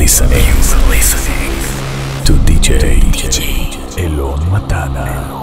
listening to DJ Elon Matana.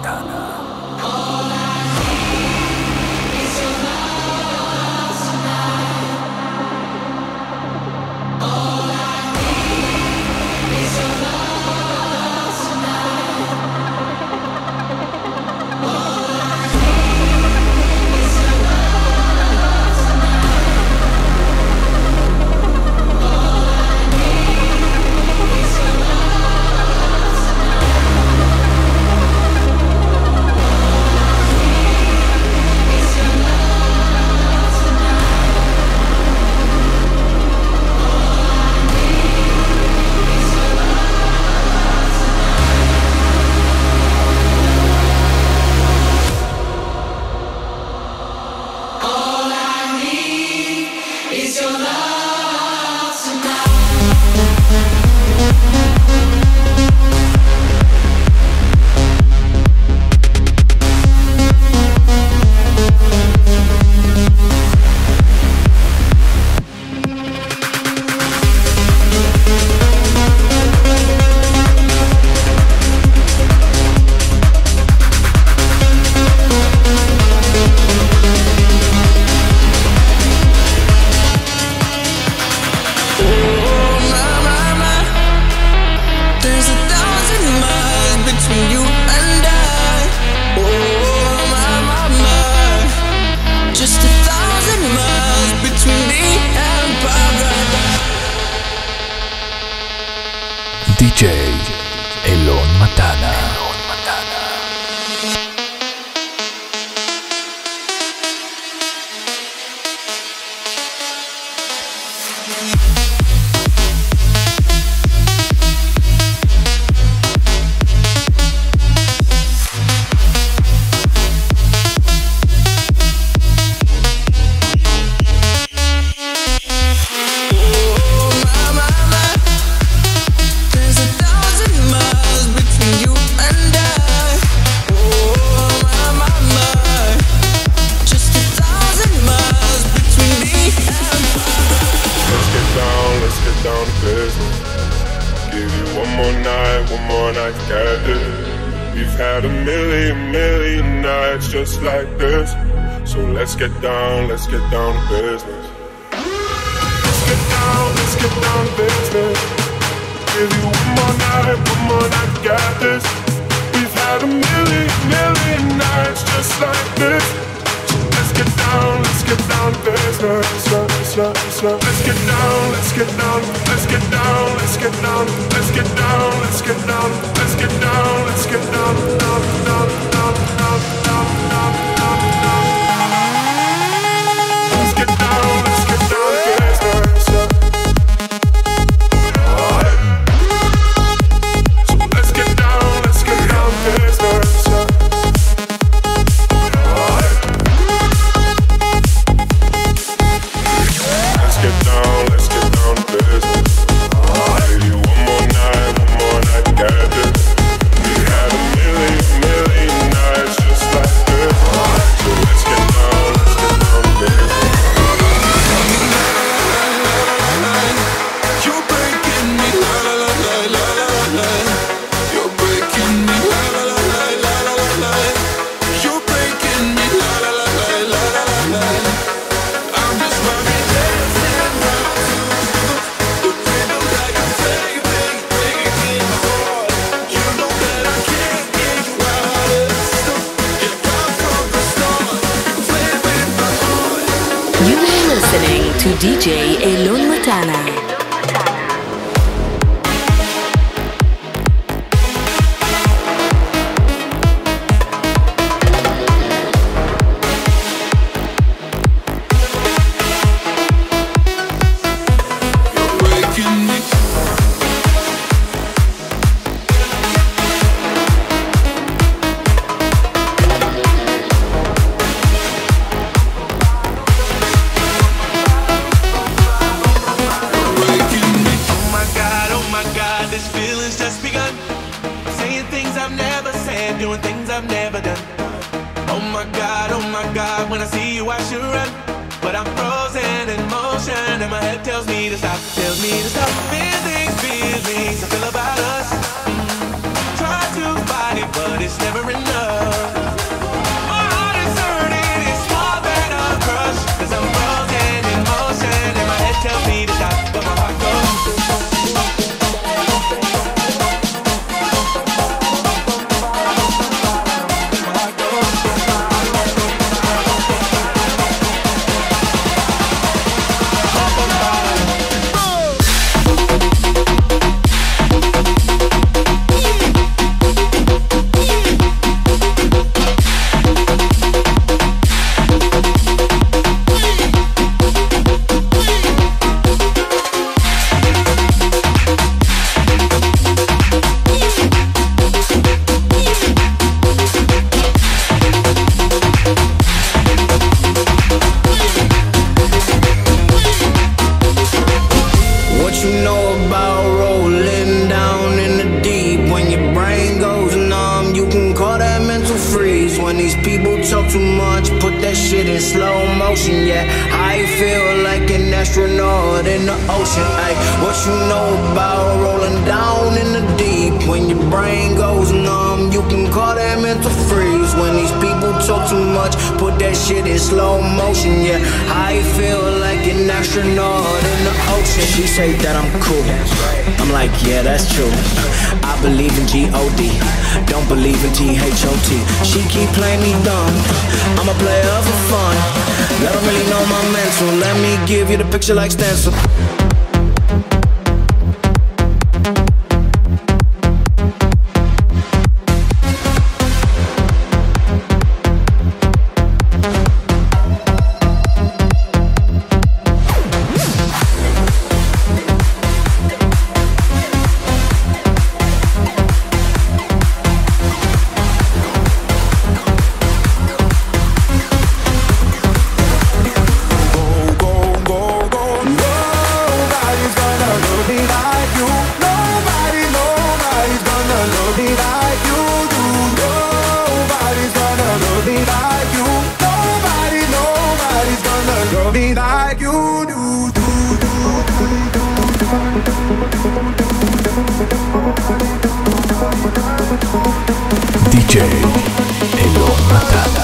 DJ Elon Matana. Just like this, so let's get down to business. Let's get down to business. Give you one more night, got this. We've had a million nights just like this. So let's get down to business. Let's get down, let's get down, let's get down, let's get down, let's get down, let's get down, let's get down, let's get down, down. Let's get down to business. So let's get down to business. Let's get down to business. Maybe one more night, got this. We had a million nights just like this. So let's get down to business. You're breaking me, la la la la la la. You're breaking me, la la la la la la. You're breaking me, la la la la la la. I'm just running dancing around to the rhythm that you play, breaking my heart. You know that I can't get you out of this stuff. Yeah, right from the start, you play with my heart. You are listening to DJ Elon Matana. Doing things I've never done. Oh my God, when I see you I should run, but I'm frozen in motion. motion, and my head tells me to stop. Tells me to stop. Feelings I feel about us. Try to fight it, but it's never enough. My heart is hurting, it's more than a crush. 'Cause I'm frozen in motion, and my head tells me to stop, but my heart goes. Astronaut in the ocean, ayy. What you know about rolling down in the deep? When your brain goes numb, you can call that mental freeze. When these people talk too much, put that shit in slow motion, yeah. I feel like an astronaut in the ocean. She say that I'm cool, I'm like, yeah, that's true. I believe in G-O-D, don't believe in T-H-O-T. She keep playing me dumb, I'm a player for fun. Let them really know my mental, let me give you the picture like stencil. DJ Elon Matana.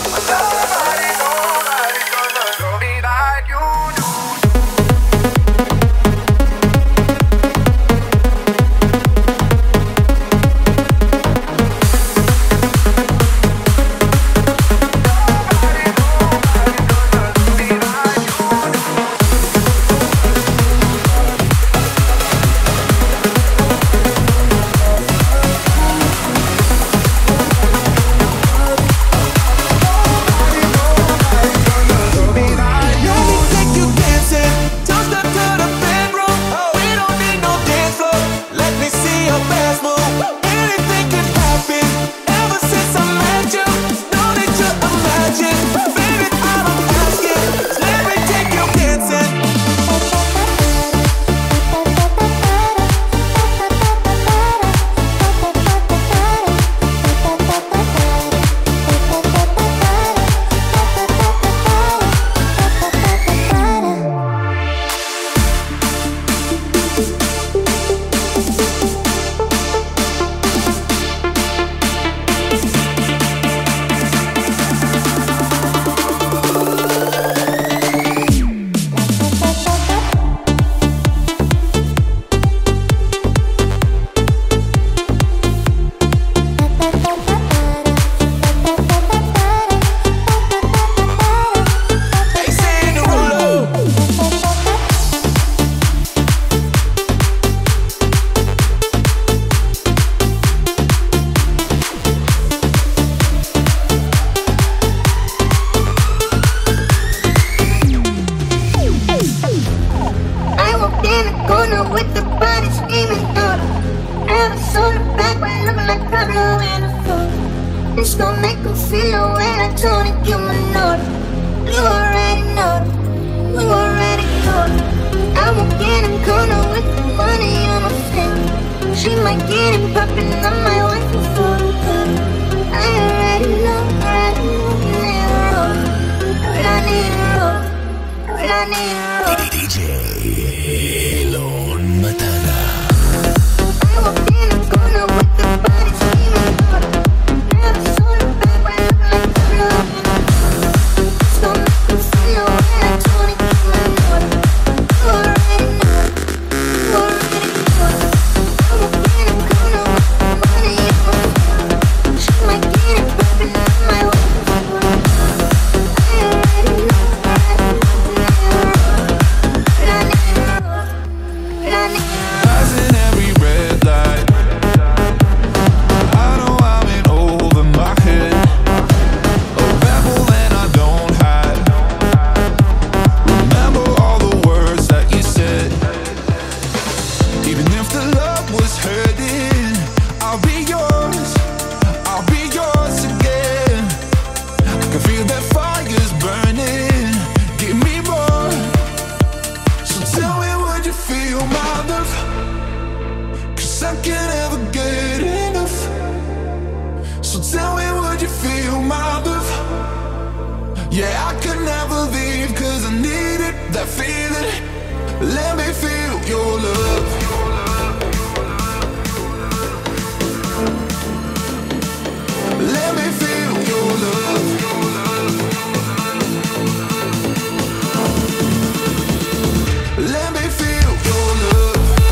It's gonna make them feel the way I told it, you know it. You already know it. You already know it. I won't get him corner with the money on my finger. She might get him popping on my wife before the good. I already know, I need a roll. I need a roll. I need a roll. feel that fire's burning. Give me more. So tell me, would you feel my love? 'Cause I can't ever get enough. So tell me, would you feel my love? Yeah, I could never leave 'cause I needed that feeling. Let me feel your love. Let me feel your love. Let me feel your love.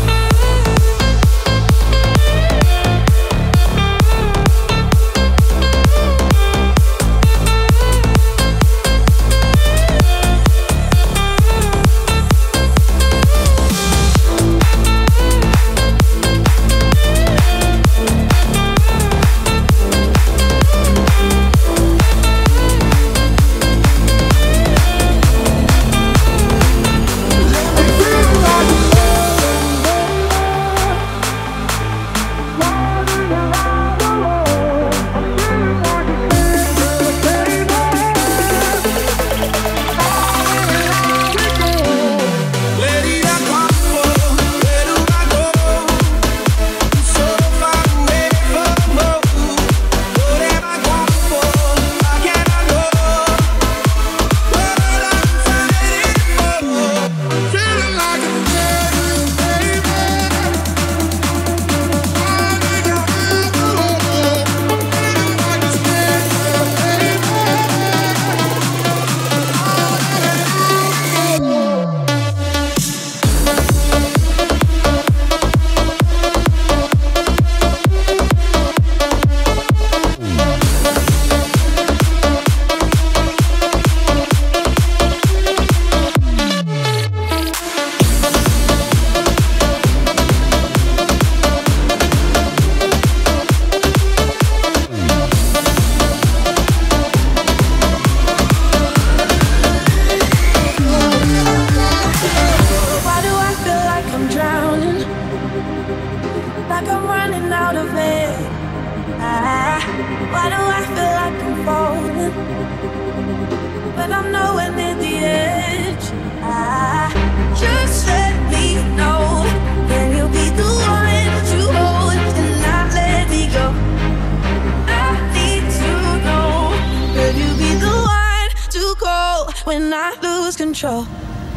When I lose control.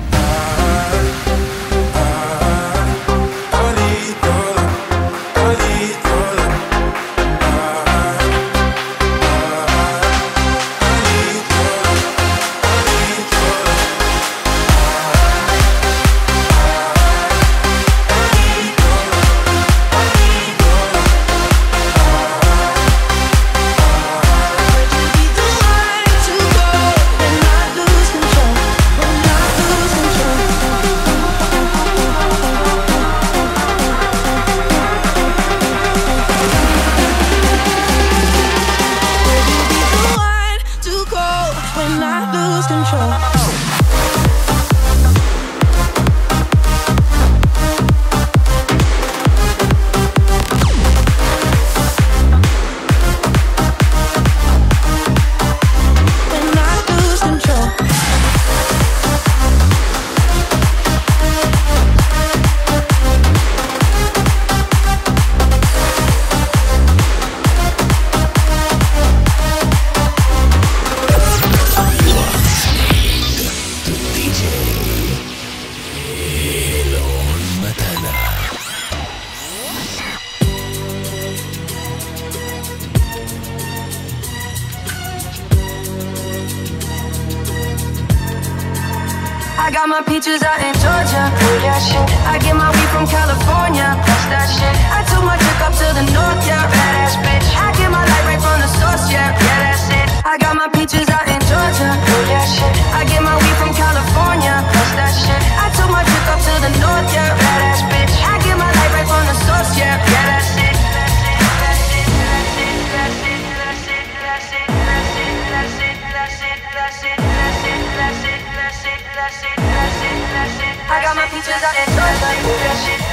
I got my peaches out in Georgia. Yeah, shit. I get my weed from California. That's that shit. I took my chick up to the north, yeah. Badass bitch. I get my light right from the source, yeah. Yeah, that's it. I got my peaches out in Georgia. Yeah, shit. I get my weed from California. That's that shit. I took my chick up to the north, yeah. Badass bitch. I get my light right from the source, yeah. Yeah, that's it. I got my peaches out in Georgia.